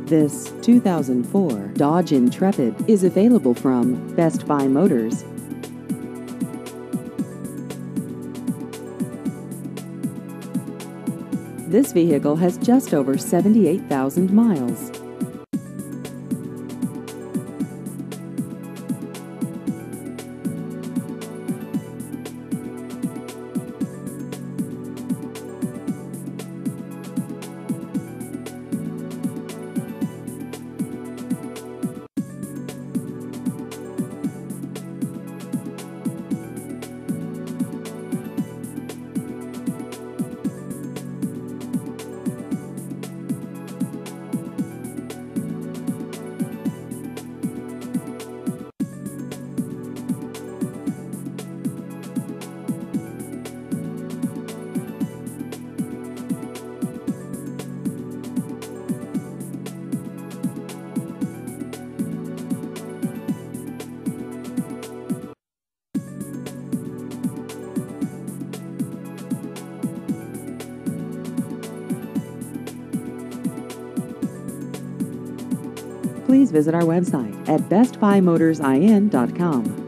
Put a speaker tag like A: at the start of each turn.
A: This 2004 Dodge Intrepid is available from Best Buy Motors. This vehicle has just over 78,000 miles. Please visit our website at bestbuymotorsin.com.